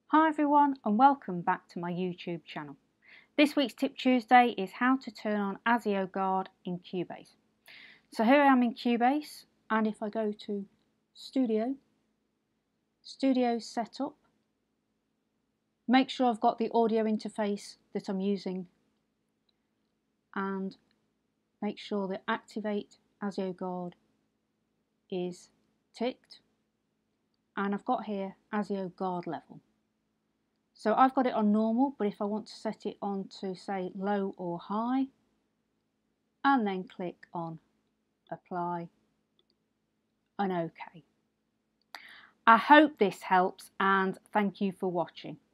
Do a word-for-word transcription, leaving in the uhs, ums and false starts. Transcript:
Hi everyone and welcome back to my YouTube channel. This week's Tip Tuesday is how to turn on ASIO Guard in Cubase. So here I am in Cubase, and if I go to Studio, Studio Setup, make sure I've got the audio interface that I'm using and make sure that Activate ASIO Guard is ticked, and I've got here ASIO Guard level. So I've got it on normal, but if I want to set it on to say low or high, and then click on apply and OK. I hope this helps and thank you for watching.